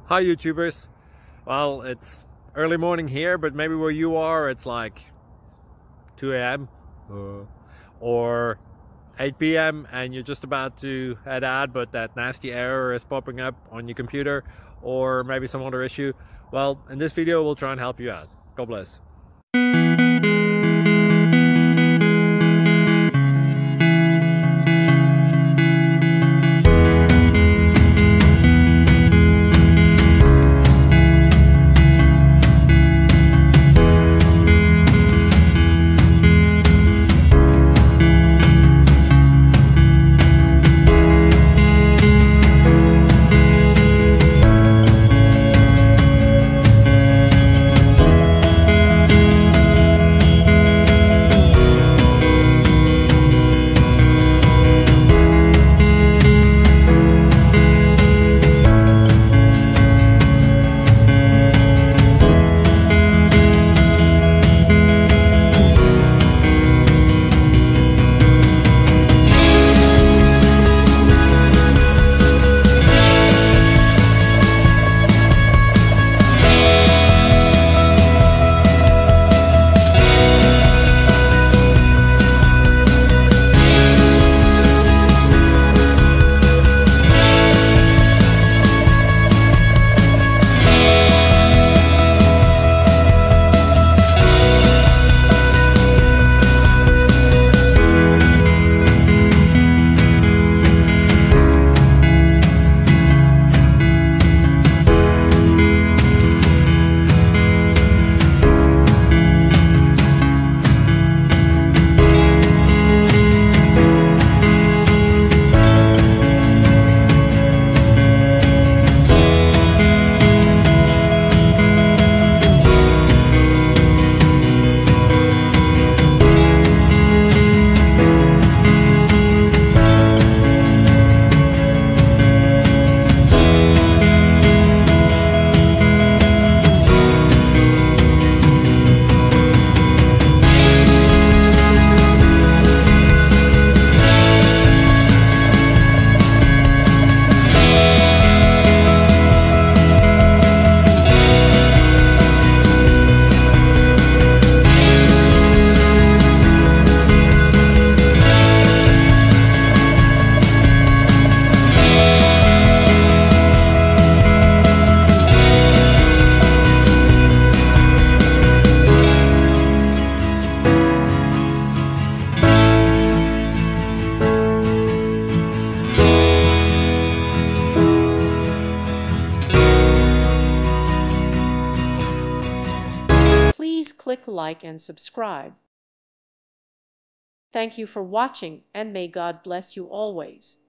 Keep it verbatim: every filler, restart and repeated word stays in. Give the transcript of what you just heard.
Hi YouTubers. Well, it's early morning here, but maybe where you are it's like two A M uh, or eight P M and you're just about to head out, but that nasty error is popping up on your computer, or maybe some other issue. Well, in this video we'll try and help you out. God bless. Please click like and subscribe. Thank you for watching, and may God bless you always.